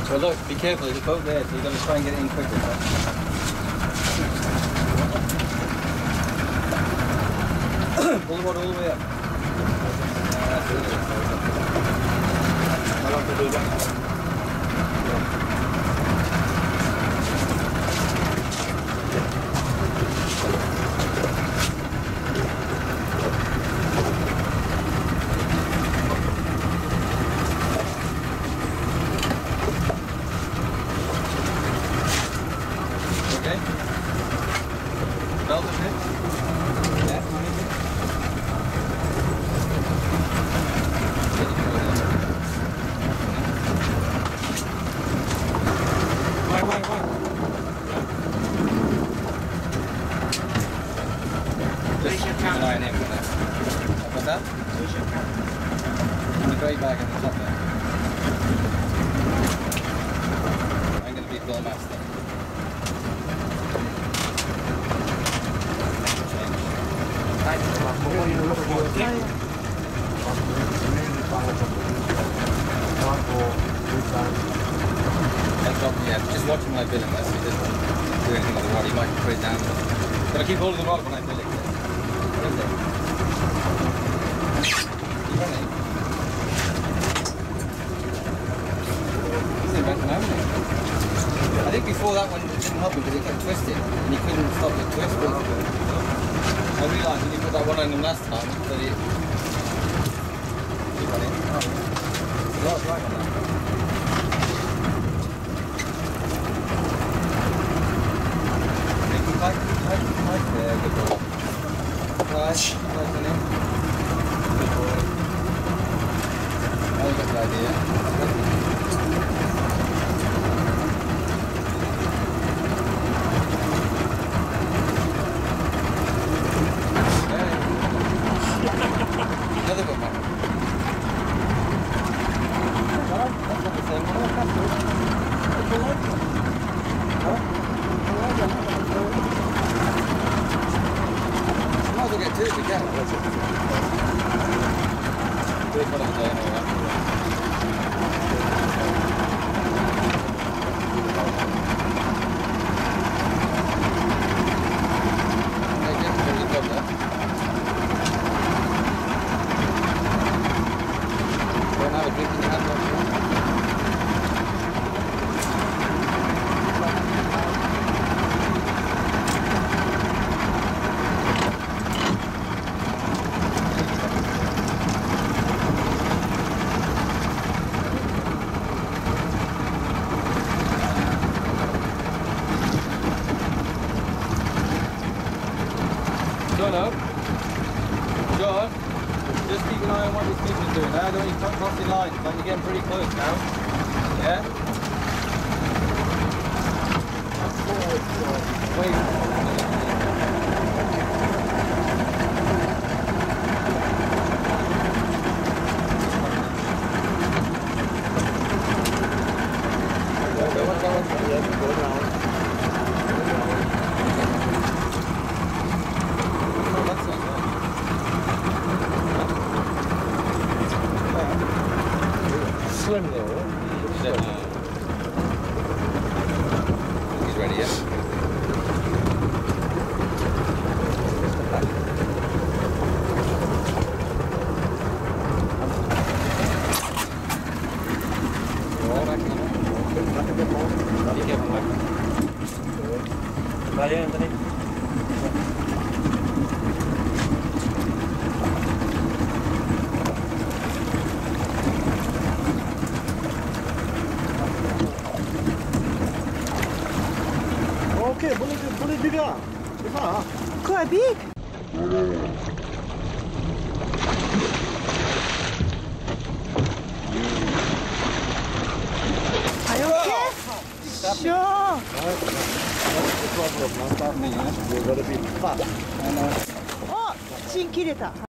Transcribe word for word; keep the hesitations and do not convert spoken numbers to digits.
Well look, be careful, there's a boat there, so you've got to try and get it in quicker. Right? Pull the water all the way up. Yeah, that's it. How long to do that? Okay. Belt a bit. Yeah. Why, why, why? Just keep an eye on him for that. What's that? The grey bag in the top there. I'm going to be Bill Master. Yeah, just watch him when I bill him. That's, he doesn't do anything with the rod. He might put it down. But I keep hold of the rod when I bill it. What is it? He's running. He's in back now, isn't he? I think before that one it didn't help him because he kept twisting and he couldn't stop the twist. But I realised when you put that one on him last time that he... He's running. Oh. There's a lot of drag on that. Tight, tight, tight there, good boy. Tight, tight on him. Good boy. Now you got the idea. Another good one. That's not the same one. That's good. Huh? Might as well get two if we can. Do it for another day anyway. Okay, get the job there. Don't have a drink in your hand, don't you? John, John, just keep an eye on what these people are doing now. Don't you cut crossing lines, like you're getting pretty close now. Yeah? Wait. Slim though. He's ready, yeah? Vaya, Anthony. Okay, boleh boleh juga. Cepat. Quite big. Are you okay? Sure. That's the problem. Not that me, yeah? You've got to be fast. Oh, 芯切れた。